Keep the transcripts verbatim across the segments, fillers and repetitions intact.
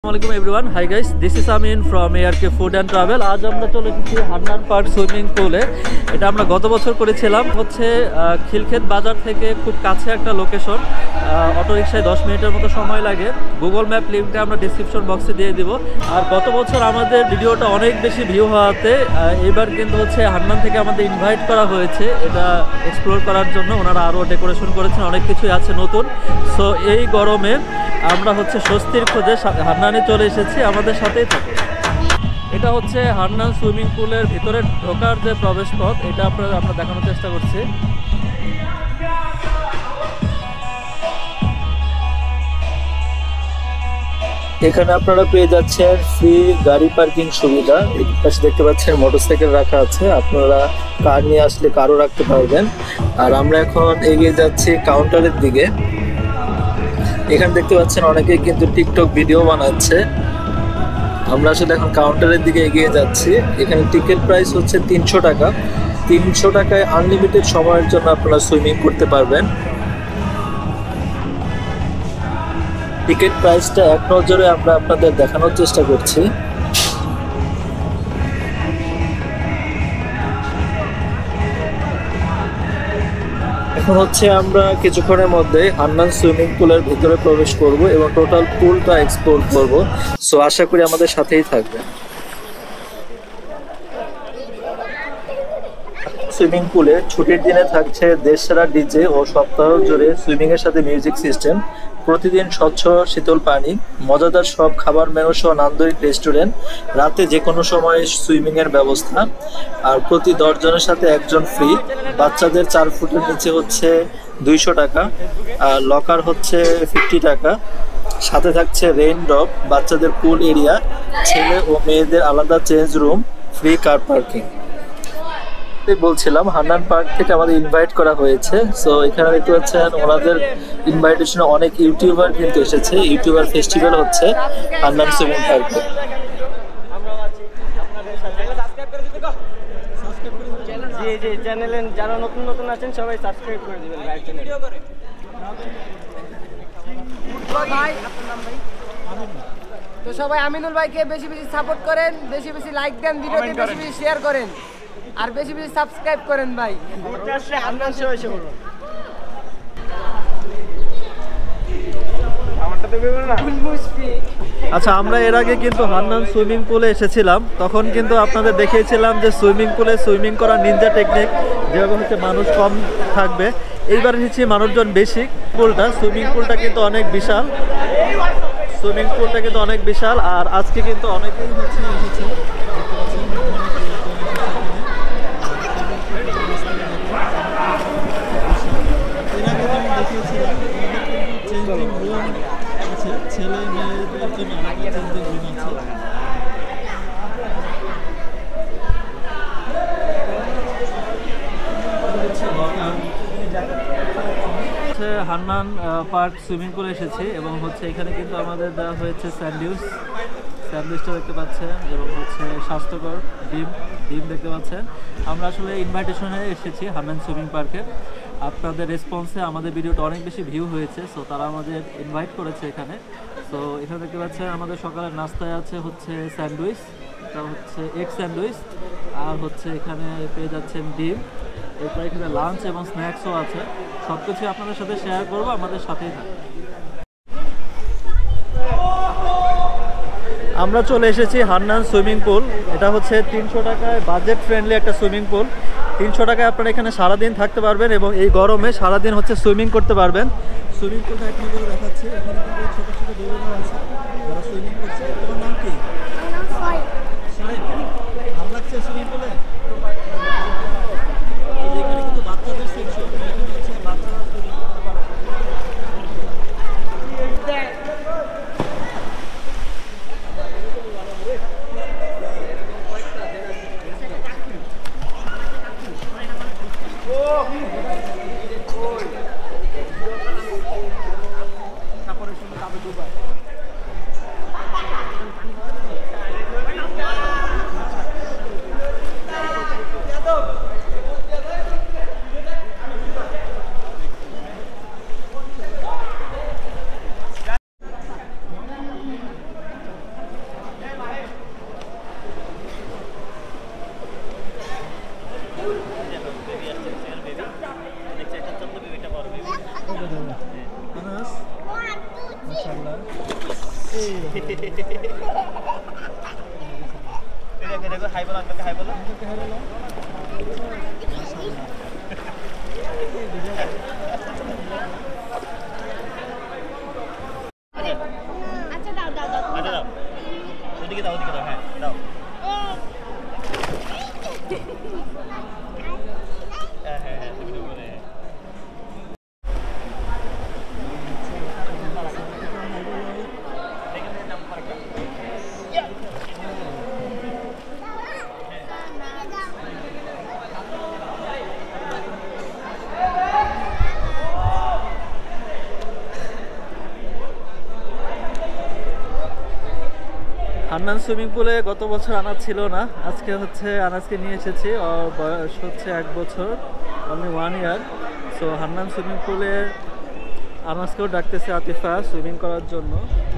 Assalamualaikum everyone. Hi guys, this is Amin from A R K Food and Travel. আজ আমরা চলে এসেছি Hannan park swimming পুলে। এটা আমরা গত বছর করেছিলাম। হচ্ছে খিলক্ষেত বাজার থেকে খুব কাছে একটা লোকেশন। অটো রিকশায় দশ মিনিটের মতো সময় লাগে। গুগল ম্যাপ লিঙ্কটা আমরা ডেসক্রিপশন বক্সে দিয়ে দিব। আর গত বছর আমাদের ভিডিওটা অনেক বেশি ভিউ হওয়াতে এবার কিন্তু হচ্ছে হান্নান থেকে আমাদের ইনভাইট করা হয়েছে এটা এক্সপ্লোর করার জন্য। ওনারা আরও ডেকোরেশন করেছেন, অনেক কিছুই আছে নতুন। সো এই গরমে আমরা হচ্ছে স্বস্তির খোঁজে হান্নানে চলে এসেছি, আমাদের সাথেই থাকুন। এটা হচ্ছে হান্নান সুইমিং পুলের ভিতরে ঢোকার যে প্রবেশ পথ, এটা আপনারা আমরা দেখানোর চেষ্টা করছি। এখানে আপনারা পেয়ে যাচ্ছেন ফ্রি গাড়ি পার্কিং সুবিধা। এই পাশে দেখতে পাচ্ছেন মোটরসাইকেল রাখা আছে, আপনারা কার নিয়ে আসলে কারও রাখতে পারবেন। আর আমরা এখন এগিয়ে যাচ্ছি কাউন্টারের দিকে। এখানে দেখতে পাচ্ছেন অনেকেই কিন্তু টিকটক ভিডিও বানাচ্ছে। আমরা আসলে এখন কাউন্টারের দিকে এগিয়ে যাচ্ছি। এখানে টিকিট প্রাইস হচ্ছে তিনশো টাকা। তিনশো টাকায় আনলিমিটেড সময়ের জন্য আপনারা সুইমিং করতে পারবেন। টিকিট প্রাইসটা এক নজরে আমরা আপনাদের দেখানোর চেষ্টা করছি। এখন হচ্ছে আমরা কিছুক্ষণের মধ্যে হান্নান সুইমিং পুলের ভিতরে প্রবেশ করব এবং টোটাল পুলটা এক্সপ্লোর করব। সো আশা করি আমাদের সাথেই থাকবেন। সুইমিং পুলে ছুটির দিনে থাকছে দেশসেরা ডিজে ও সপ্তাহ জুড়ে সুইমিং এর সাথে মিউজিক সিস্টেম। প্রতিদিন স্বচ্ছ শীতল পানি, মজাদার সব খাবার মেনু সহ নান্দনিক রেস্টুরেন্ট, রাতে যে কোনো সময় সুইমিং এর ব্যবস্থা। আর প্রতি দশ জনের সাথে একজন ফ্রি। বাচ্চাদের চার ফুটের নিচে হচ্ছে দুইশো টাকা, আর লকার হচ্ছে ফিফটি টাকা। সাথে থাকছে রেইন ড্রপ, বাচ্চাদের পুল এরিয়া, ছেলে ও মেয়েদের আলাদা change room, free car parking. বলছিলাম হান্নান পার্ক থেকে আমাদের ইনভাইট করা হয়েছে। সো এখানে দেখতে পাচ্ছেন ওনাদের ইনভাইটেশনে অনেক ইউটিউবার কিন্তু এসেছে। ইউটিউবার ফেস্টিভ্যাল হচ্ছে হান্নান সুইমিং পার্কে। জি জি চ্যানেলে যারা নতুন নতুন আছেন সবাই সাবস্ক্রাইব করে দিবেন ভাই চ্যানেল। ভাই আপনার নাম ভাই? তো সবাই আমিনুল ভাইকে বেশি বেশি সাপোর্ট করেন, বেশি বেশি লাইক দেন, ভিডিওটি বেশি বেশি শেয়ার করেন, আর বেশি বেশি সাবস্ক্রাইব করেন ভাই। আচ্ছা, আমরা এর আগে কিন্তু হান্নান সুইমিং পুলে এসেছিলাম, তখন কিন্তু আপনাদের দেখিয়েছিলাম যে সুইমিং পুলে সুইমিং করার নিনজা টেকনিক, যেভাবে হচ্ছে মানুষ কম থাকবে। এইবার এসেছি মানুষজন বেশি। পুলটা সুইমিং পুলটা কিন্তু অনেক বিশাল, সুইমিং পুলটা কিন্তু অনেক বিশাল। আর আজকে কিন্তু অনেকেই হচ্ছে এসেছে। ছেলে মেয়েদের জন্য আলাদা চেঞ্জিং রুম আছে। হান্নান পার্ক সুইমিং পুলে এসেছি এবং হচ্ছে এখানে কিন্তু আমাদের দেওয়া হয়েছে স্যান্ডউইচ। স্যান্ডউইচটা দেখতে পাচ্ছেন এবং হচ্ছে স্বাস্থ্যকর ডিম ডিম দেখতে পাচ্ছেন। আমরা আসলে ইনভাইটেশনে এসেছি হান্নান সুইমিং পার্কে। আপনাদের রেসপন্সে আমাদের ভিডিওটা অনেক বেশি ভিউ হয়েছে। সো তারা আমাদের ইনভাইট করেছে এখানে। সো এখানে দেখতে পাচ্ছেন আমাদের সকালের নাস্তায় আছে হচ্ছে স্যান্ডউইচ, এটা হচ্ছে এগ স্যান্ডউইচ, আর হচ্ছে এখানে পেয়ে যাচ্ছেন ডিম। এরপর এখানে লাঞ্চ এবং স্ন্যাক্সও আছে। সব কিছু আপনাদের সাথে শেয়ার করবো, আমাদের সাথেই থাকবে। আমরা চলে এসেছি হান্নান সুইমিং পুল। এটা হচ্ছে তিনশো টাকায় বাজেট ফ্রেন্ডলি একটা সুইমিং পুল। তিনশো টাকায় আপনারা এখানে সারাদিন থাকতে পারবেন এবং এই গরমে সারাদিন হচ্ছে সুইমিং করতে পারবেন। সুইমিং পুলটা এক নজরে দেখাচ্ছে। এখানে কিন্তু ছোটো ছোটো বেবিরা আছে যারা সুইমিং করছে। তোমার নাম কি? ভালো লাগছে সুইমিং পুলে? এখানে কিন্তু বাচ্চাদের সেকশন, এখানে হচ্ছে বাচ্চারা সুইমিং করতে পারে। তারপরে শুনে যাবে দুবাই। দেখো দেখো হাই বলো আপনাকে হাই বলো আচ্ছা দাও দাও দাও আচ্ছা দাও ওদিকে দাও ওদিকে দাও হ্যাঁ দাও হ্যাঁ হ্যাঁ হ্যাঁ তুমি বলে হান্নান সুইমিং পুলে গত বছর আনাজ ছিল না, আজকে হচ্ছে আনাজকে নিয়ে এসেছি। ওর বয়স হচ্ছে এক বছর, only one year. So Hannan swimming পুলে আনাজকেও ডাকতেছে আতিফা সুইমিং করার জন্য।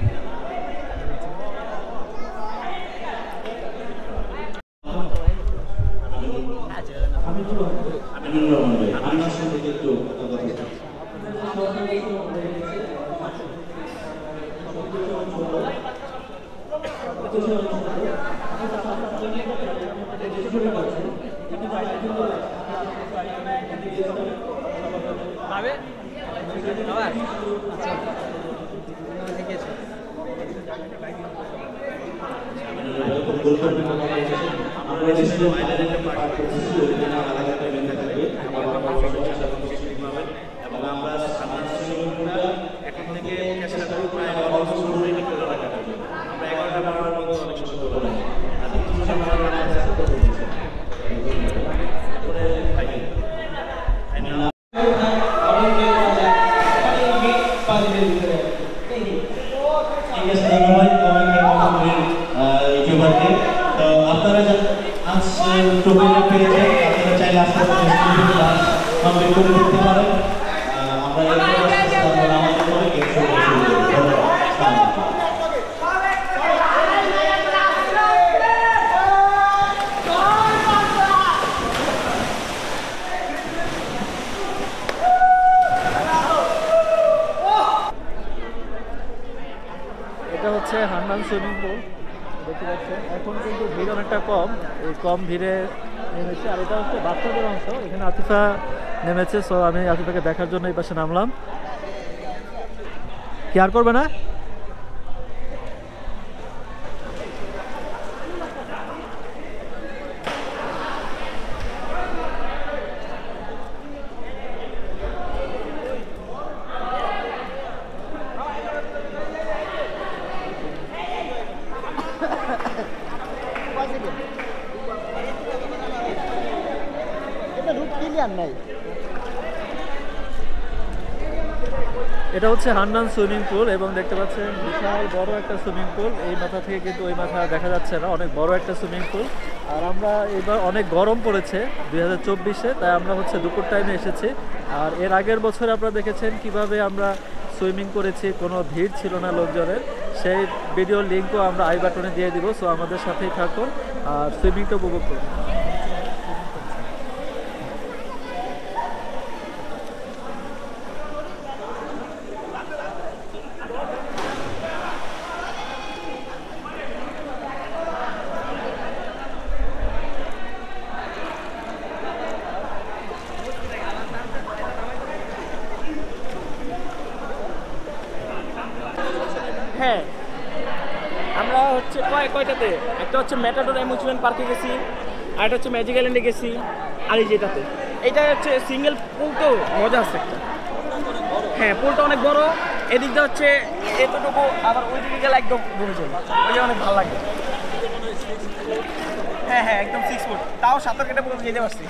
এটা হচ্ছে হান্নান সুইমিং পুল, দেখতে পাচ্ছেন। এখন কিন্তু ভিড় অনেকটা কম, এই কম ভিড়ে নেমেছে। আর এটা হচ্ছে বাচ্চাদের অংশ, এখানে আতিফা নেমেছে। সো আমি আতিফাকে দেখার জন্য এই পাশে নামলাম। কি আর করবে না? এটা হচ্ছে হান্নান সুইমিং পুল এবং দেখতে পাচ্ছেন বিশাল বড় একটা সুইমিং পুল। এই মাথা থেকে কিন্তু ওই মাথা দেখা যাচ্ছে না, অনেক বড় একটা সুইমিং পুল। আর আমরা এবার অনেক গরম পড়েছে দুই হাজার চব্বিশে, তাই আমরা হচ্ছে দুপুর টাইমে এসেছি। আর এর আগের বছর আপনারা দেখেছেন কিভাবে আমরা সুইমিং করেছি, কোনো ভিড় ছিল না লোকজনের। সেই ভিডিওর লিঙ্কও আমরা আই বাটনে দিয়ে দিব। সো আমাদের সাথেই থাকুন আর সুইমিংটা উপভোগ করুন। হ্যাঁ, আমরা হচ্ছে কয় কয়টাতে একটা হচ্ছে ম্যাটাডোর অ্যামিউজমেন্ট পার্কে গেছি, আর একটা হচ্ছে ম্যাজিক আইল্যান্ডে গেছি, আর এই যেটাতে এইটা হচ্ছে সিঙ্গেল পুল, তো মজা আছে একটা। হ্যাঁ, পুলটা অনেক বড়, এদিকটা হচ্ছে এতটুকু, আবার ওই দিকে গেলে একদম ডুবে যাবে, ওইটা অনেক ভালো লাগে। হ্যাঁ হ্যাঁ, একদম সিক্স ফুট, তাও সাঁতার কেটে পুরো যেতে পারছি।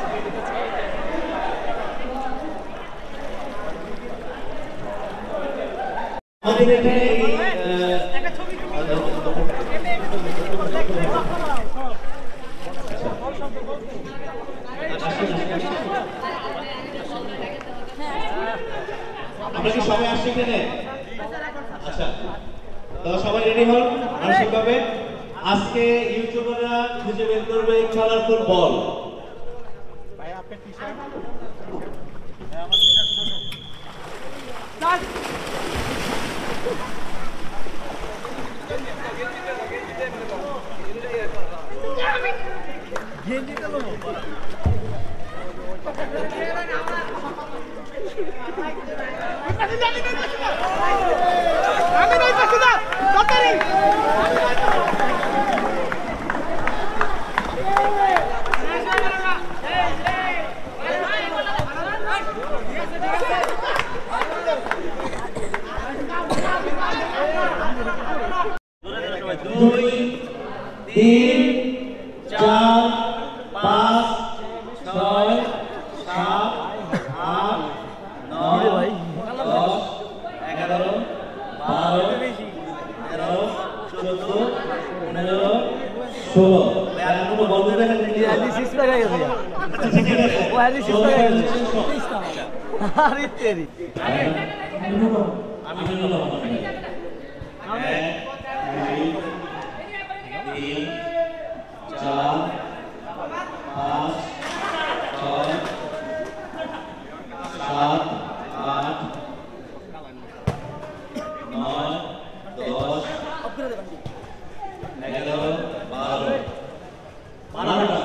আমরা কি সবাই আসছি এখানে? আচ্ছা, তো সবাই রেডি হন মানসিকভাবে। আজকে ইউটিউবাররা খুঁজে বের করবে কালারফুল বল। ভাই আপনার টি-শার্ট, হ্যাঁ আমার টি-শার্ট ছোট। দুই তিন চার পাঁচ ছয় সাত আট নয় দশ এগারো বারো তেরো চোদ্দ পনেরো ষোলো কোনো বলতে দেখেন আমি তিন চার পাঁচ ছয় সাত আট নয় দশ এগারো বারো বারোটা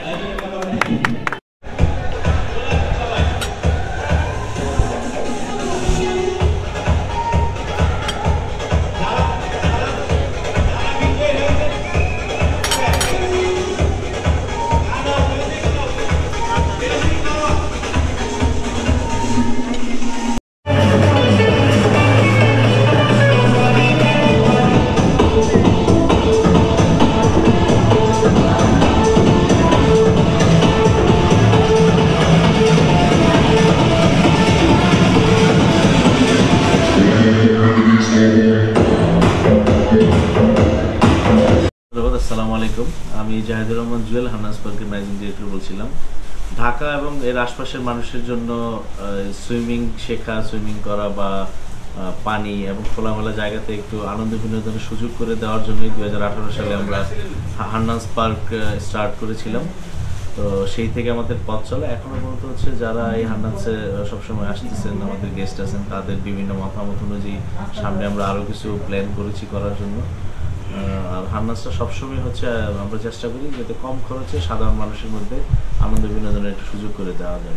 আসসালামু আলাইকুম, আমি জাহিদুর রহমান জুয়েল হান্নান পার্কের ম্যানেজিং ডিরেক্টর বলছিলাম। ঢাকা এবং এর আশপাশের মানুষের জন্য সুইমিং শেখা, সুইমিং করা বা পানি এবং খোলামেলা জায়গাতে একটু আনন্দ বিনোদনের সুযোগ করে দেওয়ার জন্যই দু হাজার আঠারো সালে আমরা হান্নান পার্ক স্টার্ট করেছিলাম। তো সেই থেকে আমাদের পথ চলে এখনও পর্যন্ত হচ্ছে যারা এই হান্নানসে সবসময় আসতেছেন, আমাদের গেস্ট আছেন, তাদের বিভিন্ন মতামত অনুযায়ী সামনে আমরা আরও কিছু প্ল্যান করেছি করার জন্য। আর হান্নানসটা সবসময় হচ্ছে আমরা চেষ্টা করি যাতে কম খরচে সাধারণ মানুষের মধ্যে আনন্দ বিনোদনের একটা সুযোগ করে দেওয়া যায়।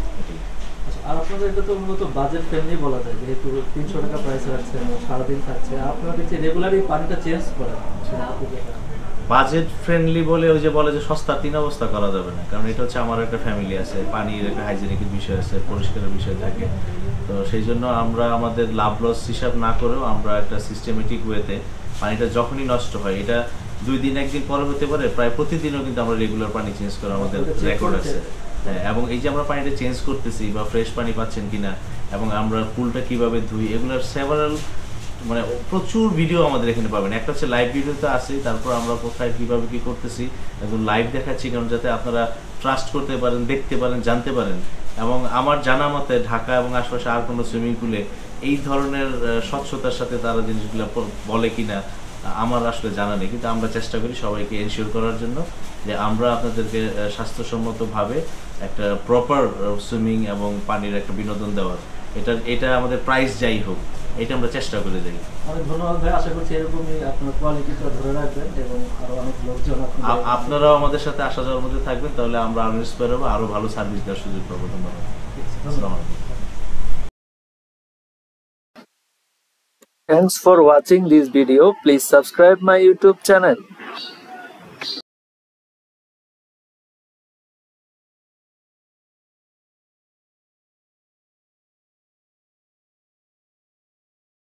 আর আপনাদের এটা তো মূলত বাজেট ফ্রেন্ডলি বলা যায়, যেহেতু তিনশো টাকা প্রাইস রাখছে, সারাদিন থাকছে, আপনারা দেখছি রেগুলারই পানিটা চেঞ্জ করেন। বাজেট ফ্রেন্ডলি বলে ওই যে বলে যে সস্তা তিন অবস্থা করা যাবে না, কারণ এটা হচ্ছে আমার একটা ফ্যামিলি আছে, পানির একটা হাইজেনিকের বিষয় আছে, পরিষ্কারের বিষয় থাকে। তো সেই জন্য আমরা আমাদের লাভ লস হিসাব না করেও আমরা একটা সিস্টেমেটিক ওয়েতে পানিটা যখনই নষ্ট হয়, এটা দুই দিন একদিন পরে হতে পারে, প্রায় প্রতিদিনও কিন্তু আমরা রেগুলার পানি চেঞ্জ করা আমাদের রেকর্ড আছে। হ্যাঁ, এবং এই যে আমরা পানিটা চেঞ্জ করতেছি বা ফ্রেশ পানি পাচ্ছেন কিনা এবং আমরা পুলটা কিভাবে ধুই, এগুলোর সেভারাল মানে প্রচুর ভিডিও আমাদের এখানে পাবেন। একটা হচ্ছে লাইভ ভিডিও তো আছেই, তারপর আমরা কোথায় কীভাবে কী করতেছি এবং লাইভ দেখাচ্ছি, কারণ যাতে আপনারা ট্রাস্ট করতে পারেন, দেখতে পারেন, জানতে পারেন। এবং আমার জানা মতে ঢাকা এবং আশপাশে আর কোনো সুইমিং পুলে এই ধরনের স্বচ্ছতার সাথে তারা জিনিসগুলো বলে কিনা আমার আসলে জানা নেই, কিন্তু আমরা চেষ্টা করি সবাইকে এনশিওর করার জন্য যে আমরা আপনাদেরকে স্বাস্থ্যসম্মতভাবে একটা প্রপার সুইমিং এবং পানির একটা বিনোদন দেওয়ার, এটা এটা আমাদের প্রাইস যাই হোক, এটা আমরা চেষ্টা করে যাই। অনেক ধন্যবাদ ভাই, আশা করছি এরকমই আপনার কোয়ালিটিটা ধরে রাখবেন এবং আরো অনেক লোকজন আপনারাও আমাদের সাথে আসা যাওয়ার মধ্যে থাকবেন, তাহলে আমরা আরো ইন্সপায়ার হবো, আরো ভালো সার্ভিস দেওয়ার সুযোগ পাবো। ধন্যবাদ। আসসালামু আলাইকুম। Thanks for watching this video. Please subscribe my YouTube channel.